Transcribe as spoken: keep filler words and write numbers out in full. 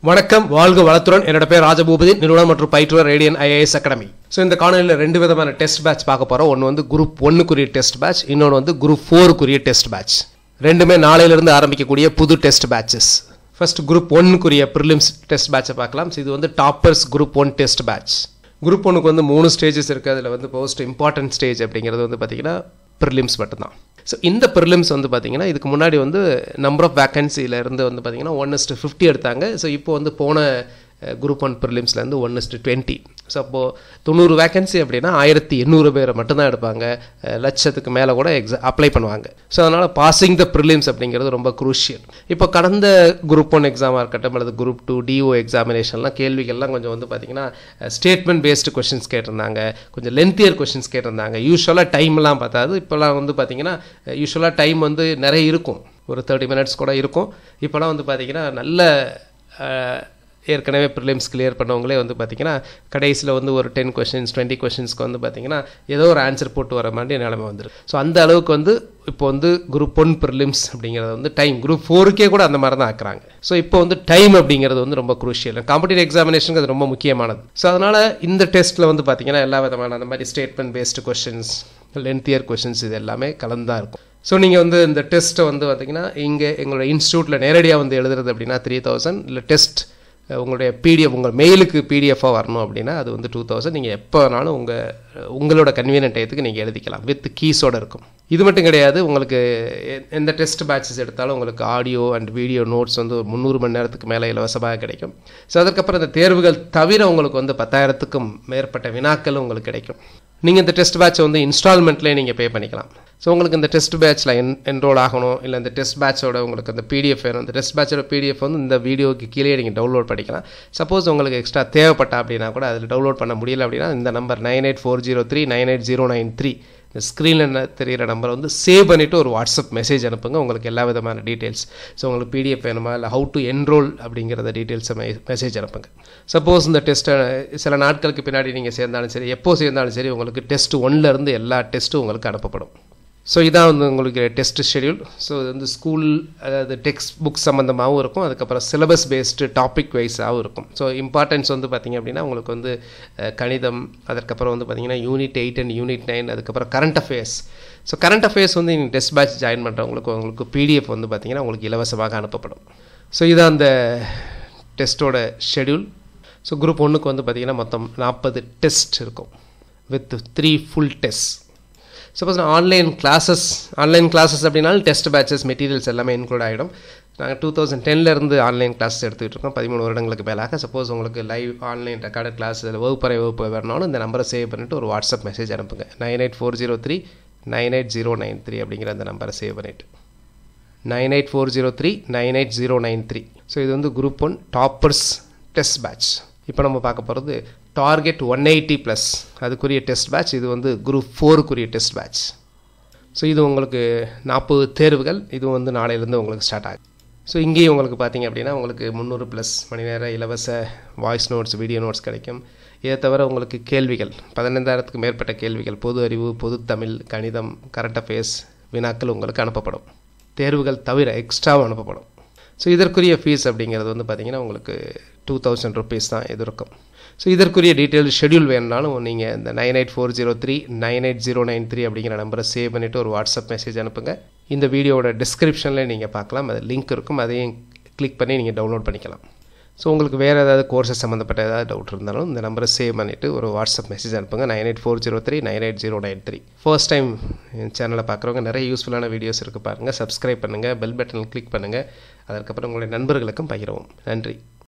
வணக்கம், வாழ்க வளத்துடன். என்னோட பேர் ராஜபூபதி, நிறுவனம் மற்றும் பயிற்றுவர் ரேடியன் ஐஏஎஸ் அகாடமி. ஸோ இந்த காணொலியில் ரெண்டு விதமான டெஸ்ட் பேட்ச் பார்க்க போகிறோம். ஒன்று வந்து குரூப் ஒன்னுக்குரிய டெஸ்ட் பேட்ச், இன்னொன்று வந்து குரூப் ஃபோருக்குரிய டெஸ்ட் பேட்ச். ரெண்டுமே நாளையிலிருந்து ஆரம்பிக்கக்கூடிய புது டெஸ்ட் பேட்சஸ். ஃபர்ஸ்ட் குரூப் ஒன்னுக்குரிய ப்ரிலிம்ஸ் டெஸ்ட் பேட்சை பார்க்கலாம். ஸோ இது வந்து toppers group one test batch. Group ஒன்னுக்கு வந்து மூணு ஸ்டேஜஸ் இருக்குது. அதில் வந்து மோஸ்ட் இம்பார்ட்டன்ட் ஸ்டேஜ் அப்படிங்கிறது வந்து பார்த்திங்கன்னா ப்ரிலிம்ஸ் மட்டும்தான். ஸோ இந்த ப்ரிலிம்ஸ் வந்து பார்த்திங்கன்னா இதுக்கு முன்னாடி வந்து நம்பர் ஆஃப் வேக்கன்சியிலேருந்து வந்து பார்த்திங்கன்னா ஒன் இஸ்ட்டு ஃபிஃப்டி எடுத்தாங்க. ஸோ இப்போ வந்து போன குரூப் ஒன் ப்ரிலிம்ஸ்லேருந்து ஒன் இஸ்ட்டு டுவெண்ட்டி. ஸோ அப்போது தொண்ணூறு வேக்கன்சி அப்படின்னா ஆயிரத்தி எண்ணூறு பேரை மட்டும்தான் எடுப்பாங்க. லட்சத்துக்கு மேலே கூட எக்ஸா அப்ளை பண்ணுவாங்க. ஸோ அதனால் பாசிங் த ப்ரிலிம்ஸ் அப்படிங்கிறது ரொம்ப குரூஷியல். இப்போ கடந்த குரூப் ஒன் எக்ஸாமாக இருக்கட்டும் அல்லது குரூப் டூ டிஓ எக்ஸாமினேஷன்லாம் கேள்விகள்லாம் கொஞ்சம் வந்து பார்த்திங்கன்னா ஸ்டேட்மெண்ட் பேஸ்டு கொஷின்ஸ் கேட்டிருந்தாங்க, கொஞ்சம் லென்த்தியர் கொஷின்ஸ் கேட்டிருந்தாங்க. யூஸ்வலாக டைம்லாம் பார்த்தாது. இப்போலாம் வந்து பார்த்திங்கன்னா யூஸ்வலாக டைம் வந்து நிறைய இருக்கும், ஒரு தேர்ட்டி மினிட்ஸ் கூட இருக்கும். இப்போலாம் வந்து பார்த்திங்கன்னா நல்ல ஏற்கனவே ப்ரிலிம்ஸ் கிளியர் பண்ணவங்களே வந்து பார்த்திங்கன்னா கடைசியில் வந்து ஒரு டென் கொஷின்ஸ் டுவெண்ட்டி கொஷின்ஸ்க்கு வந்து பார்த்திங்கன்னா ஏதோ ஒரு ஆன்சர் போட்டு வர மாதிரி நிலைமை வந்துடும். ஸோ அந்த அளவுக்கு வந்து இப்போ வந்து குரூப் ஒன் ப்ரிலிம்ஸ் அப்படிங்கிறது வந்து டைம், குரூப் ஃபோருக்கே கூட அந்த மாதிரி தான் ஆக்குறாங்க. ஸோ இப்போ வந்து டைம் அப்படிங்கிறது வந்து ரொம்ப குரூஷியல். காம்படிட்டிவ் எக்ஸாமினேஷனுக்கு அது ரொம்ப முக்கியமானது. ஸோ அதனால் இந்த டெஸ்ட்டில் வந்து பார்த்திங்கன்னா எல்லா விதமான அந்த மாதிரி statement based questions, lengthier questions இது எல்லாமே கலந்து தான் இருக்கும். ஸோ நீங்கள் வந்து இந்த டெஸ்ட்டை வந்து பார்த்திங்கன்னா இங்கே எங்களோட இன்ஸ்டியூட்டில் நேரடியாக வந்து எழுதுறது அப்படின்னா த்ரீ தௌசண்ட் இல்லை டெஸ்ட் உங்களுடைய பிடிஎஃப் உங்கள் மெயிலுக்கு பிடிஎஃபாக வரணும் அப்படின்னா அது வந்து டூ தௌசண்ட். நீங்கள் எப்போ வேணாலும் உங்கள் உங்களோட கன்வீனியன்ட் டயத்துக்கு நீங்கள் எழுதிக்கலாம், வித் கீஸோடு இருக்கும். இது மட்டும் கிடையாது, உங்களுக்கு எந்த டெஸ்ட் பேட்சஸ் எடுத்தாலும் உங்களுக்கு ஆடியோ அண்ட் வீடியோ நோட்ஸ் வந்து ஒரு முந்நூறு மணி நேரத்துக்கு மேலே இலவசமாக கிடைக்கும். ஸோ அதுக்கப்புறம் இந்த தேர்வுகள் தவிர உங்களுக்கு வந்து பத்தாயிரத்துக்கும் மேற்பட்ட வினாக்கள் உங்களுக்கு கிடைக்கும். நீங்கள் இந்த டெஸ்ட் பேட்சை வந்து இன்ஸ்டால்மெண்ட்லேயே நீங்கள் பே பண்ணிக்கலாம். ஸோ உங்களுக்கு இந்த டெஸ்ட் பேட்சில் என் என்ரோல் ஆகணும், இல்லை இந்த டெஸ்ட் பேட்சோட உங்களுக்கு அந்த பிடிஎஃப் வேணும். இந்த டெஸ்ட் பேட்சோட பிடிஎஃப் வந்து இந்த வீடியோக்கு கீழே நீங்கள் டவுன்லோட் பண்ணிக்கலாம். சப்போஸ் உங்களுக்கு எக்ஸ்ட்ரா தேவைப்பட்டா அப்படின்னா கூட அதில் டவுன்லோட் பண்ண முடியல அப்படின்னா இந்த number nine eight four zero three nine eight zero nine three இந்த ஸ்க்ரீனில் தெரிகிற நம்பரை வந்து சேவ் பண்ணிவிட்டு ஒரு வாட்ஸ்அப் மெசேஜ் அனுப்புங்க. உங்களுக்கு எல்லா விதமான டீட்டெயில்ஸ், ஸோ உங்களுக்கு பிடிஎஃப் வேணுமா இல்லை ஹவு டு என்ரோல் அப்படிங்கிறத டீட்டெயில்ஸை மெ மெசேஜ் அனுப்புங்க. சப்போஸ் இந்த டெஸ்ட்டை சில நாட்களுக்கு பின்னாடி நீங்கள் சேர்ந்தாலும் சரி, எப்போ சேர்ந்தாலும் சரி, உங்களுக்கு டெஸ்ட் ஒன்லேருந்து எல்லா டெஸ்ட்டும் உங்களுக்கு அனுப்பப்படும். ஸோ இதான் வந்து உங்களுக்கு டெஸ்ட் ஷெடியூல். ஸோ இது வந்து ஸ்கூல் அதாவது டெக்ஸ்ட் புக் சம்மந்தமாகவும் இருக்கும், அதுக்கப்புறம் சிலபஸ் பேஸ்டு டாபிக் வைஸாகவும் இருக்கும். ஸோ இம்பார்ட்டன்ஸ் வந்து பார்த்திங்க அப்படின்னா உங்களுக்கு வந்து கணிதம், அதுக்கப்புறம் வந்து பார்த்திங்கன்னா unit eight and unit nine, அதுக்கப்புறம் current affairs. So current affairs வந்து நீங்கள் டெஸ்ட் பேட்ச் ஜாயின் பண்ணுறவங்களுக்கு உங்களுக்கு பிடிஎஃப் வந்து பார்த்திங்கன்னா உங்களுக்கு இலவசமாக அனுப்பப்படும். ஸோ இதான் அந்த டெஸ்ட்டோட ஷெடியூல். ஸோ குரூப் ஒன்றுக்கு வந்து பார்த்திங்கன்னா மொத்தம் நாற்பது டெஸ்ட் இருக்கும் with three full test. Suppose நான் ஆன்லைன் கிளாஸஸ் ஆன்லைன் கிளாஸஸ் அப்படின்னாலும் டெஸ்ட் பேட்சஸ் மெட்டீரியல்ஸ் எல்லாமே இன்க்ளூட் ஆகிடும். நாங்கள் டூ தௌசண்ட் டென்லேருந்து ஆன்லைன் கிளாஸஸ் எடுத்துக்கிட்டு இருக்கோம், பதிமூணு வருடங்களுக்கு மேலாக. சப்போஸ் உங்களுக்கு லைவ் ஆன்லைன் ரெக்கார்டு கிளாஸ் வகுப்பறை வகுப்பு வரணும்னு இந்த நம்பரை சேவ் பண்ணிவிட்டு ஒரு வாட்ஸ்அப் மெசேஜ் அனுப்புங்க. Nine eight four zero three nine eight zero nine three அப்படிங்கிற அந்த நம்பரை சேவ் பண்ணிவிட்டு nine eight four zero three nine eight zero nine three. So இது வந்து group one toppers test batch. இப்போ நம்ம பார்க்க போகிறது டார்கெட் ஒன் எயிட்டி ப்ளஸ் அதுக்குரிய டெஸ்ட் பேட்ச். இது வந்து குரூப் ஃபோருக்குரிய டெஸ்ட் பேட்ச். ஸோ இது உங்களுக்கு நாற்பது தேர்வுகள். இது வந்து நாளையிலேருந்து உங்களுக்கு ஸ்டார்ட் ஆகும். ஸோ இங்கேயும் உங்களுக்கு பார்த்திங்க அப்படின்னா உங்களுக்கு முந்நூறு ப்ளஸ் மணி நேரம் இலவச வாய்ஸ் நோட்ஸ், வீடியோ நோட்ஸ் கிடைக்கும். இதை தவிர உங்களுக்கு கேள்விகள், பதினைந்தாயிரத்துக்கு மேற்பட்ட கேள்விகள், பொது அறிவு, பொது தமிழ், கணிதம், கரண்ட் அஃபேர்ஸ் வினாக்கள் உங்களுக்கு அனுப்பப்படும். தேர்வுகள் தவிர எக்ஸ்ட்ராவும் அனுப்பப்படும். ஸோ இதற்குரிய ஃபீஸ் அப்படிங்கிறது வந்து பார்த்திங்கன்னா உங்களுக்கு டூ தௌசண்ட் ருபீஸ் தான் இது இருக்கும். ஸோ இதற்குரிய டீட்டெயில் ஷெடியூல் வேணுனாலும் நீங்கள் இந்த nine eight four zero three nine eight zero nine three அப்படிங்கிற நம்பரை சேவ் பண்ணிவிட்டு ஒரு வாட்ஸ்அப் மெசேஜ் அனுப்புங்க. இந்த வீடியோவோட டிஸ்கிரிப்ஷனில் நீங்கள் பார்க்கலாம், அது லிங்க் இருக்கும், அதையும் கிளிக் பண்ணி நீங்கள் டவுன்லோட் பண்ணிக்கலாம். ஸோ உங்களுக்கு வேறு ஏதாவது கோர்ஸஸ் சம்மந்தப்பட்ட ஏதாவது டவுட் இருந்தாலும் இந்த நம்பரை சேவ் பண்ணிவிட்டு ஒரு வாட்ஸ்அப் மெசேஜ் அனுப்புங்க. Nine eight four zero three nine eight zero nine three. First time என் சேனலை பார்க்குறவங்க நிறைய யூஸ்ஃபுல்லான வீடியோஸ் இருக்குது பாருங்கள். சப்ஸ்கிரைப் பண்ணுங்கள், பெல் பட்டனை கிளிக் பண்ணுங்கள், அதற்கப்புறம் உங்களுடைய நண்பர்களுக்கும் பகிரவும். நன்றி.